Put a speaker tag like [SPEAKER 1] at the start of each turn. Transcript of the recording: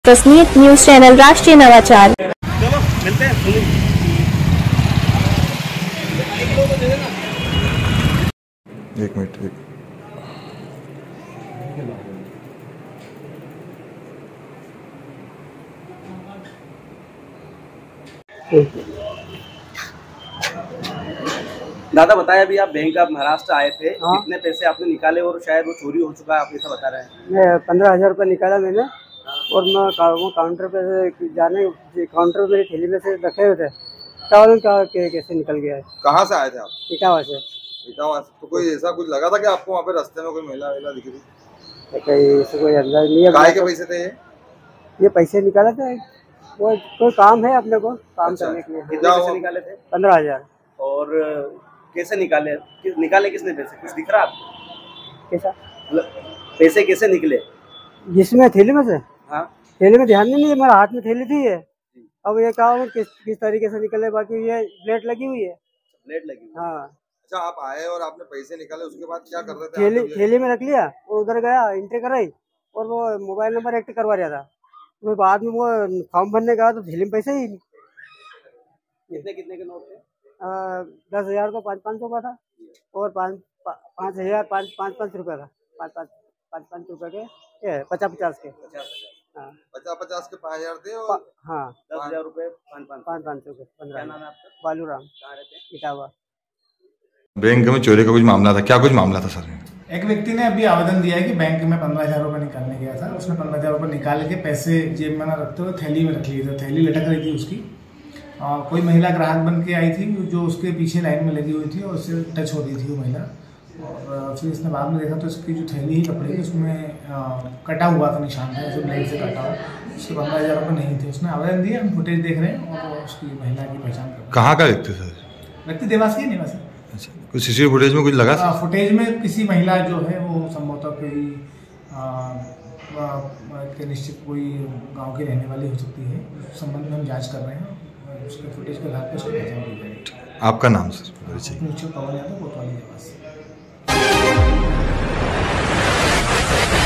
[SPEAKER 1] तस्नीत news channel राष्ट्रीय नवाचार।
[SPEAKER 2] चलो मिलते हैं।
[SPEAKER 3] एक मिनट
[SPEAKER 2] दादा बताया अभी आप बैंक ऑफ महाराष्ट्र आए थे।
[SPEAKER 4] हाँ।
[SPEAKER 2] कितने पैसे आपने निकाले और शायद वो चोरी हो चुका है, आप ऐसा बता रहे हैं।
[SPEAKER 4] मैं 15,000 रुपये निकाला मैंने और मैं वो काउंटर पे से जाने काउंटर मेरी थैली में से रखे हुए थे कैसे निकल गया है।
[SPEAKER 3] कहाँ से आए थे आप?
[SPEAKER 4] इटावा से।
[SPEAKER 3] इटावा से। तो कोई ऐसा कुछ लगा था कि आपको वहाँ पे रास्ते में कोई महिला वेला दिख रही?
[SPEAKER 4] कहीं से कोई अंदाज नहीं है।
[SPEAKER 3] काय के पैसे थे
[SPEAKER 4] ये पैसे निकाले थे, वो कोई काम है अपने को काम करने के लिए।
[SPEAKER 2] कितने पैसे निकाले थे?
[SPEAKER 4] 15,000।
[SPEAKER 2] और कैसे निकाले? निकाले किसने पैसे? कुछ दिख रहा आपको?
[SPEAKER 4] कैसा
[SPEAKER 2] पैसे कैसे निकले?
[SPEAKER 4] जिसमें थैली में से?
[SPEAKER 2] हाँ,
[SPEAKER 4] थैली में ध्यान नहीं है, मेरे हाथ में थैली थी ये। अब ये कहा किस तरीके से निकले, बाकी ये प्लेट लगी हुई है।
[SPEAKER 2] प्लेट लगी हुई।
[SPEAKER 4] हाँ।
[SPEAKER 3] अच्छा, आप आए और आपने पैसे निकाले, उसके बाद क्या कर रहे थे?
[SPEAKER 4] थैली में रख लिया और उधर गया, एंट्री कराई और वो मोबाइल नंबर एक्टिव करवा रहा था। तो बाद में वो फॉर्म भरने का तो थैली में पैसे ही।
[SPEAKER 2] कितने कितने के नोट थे?
[SPEAKER 4] 10,000 का 500 का था और 5,000 5 रुपये का 5 रुपये के 50 के।
[SPEAKER 3] 50 के 5,000 थे और
[SPEAKER 4] हाँ
[SPEAKER 2] 10,000 रुपये
[SPEAKER 4] 500 के 15।
[SPEAKER 2] क्या नाम है आपका?
[SPEAKER 4] बालूराम।
[SPEAKER 2] कहाँ रहते हैं?
[SPEAKER 4] इटावा।
[SPEAKER 3] बैंक में चोरी का कुछ मामला था, क्या कुछ मामला था सर?
[SPEAKER 5] एक व्यक्ति ने अभी आवेदन दिया है कि बैंक में 15,000 रुपये निकालने गया था। उसने 15,000 रुपये निकाल के पैसे जेब में ना रखते हुए थैली में रख लिए थे। थैली लटक रही थी उसकी। कोई महिला ग्राहक बन के आई थी जो उसके पीछे लाइन में लगी हुई थी और उससे टच हो रही थी वो महिला। और फिर इसने बाद में देखा तो इसकी जो थैली ही कपड़े की उसमें कटा हुआ था, निशान था, ऐसे ब्लेड से काटा हुआ। उसके 15,000 रुपये नहीं थे। उसने आवेदन दिया, हम फुटेज देख रहे हैं और उसकी महिला की पहचान कर रहे हैं।
[SPEAKER 3] कहाँ का व्यक्ति सर?
[SPEAKER 5] व्यक्ति देवास की निवासी।
[SPEAKER 3] अच्छा, कुछ सीसीटीवी फुटेज में कुछ लगा?
[SPEAKER 5] फुटेज में किसी महिला जो है वो संभवतः कोई के निश्चित कोई गांव की रहने वाली हो सकती है। उस संबंध में हम जांच कर रहे हैं। उसके फुटेज के आधार पर उसकी पहचान की जाएगी।
[SPEAKER 3] आपका नाम सर?
[SPEAKER 5] पवन यादव, कोतवाली देवास।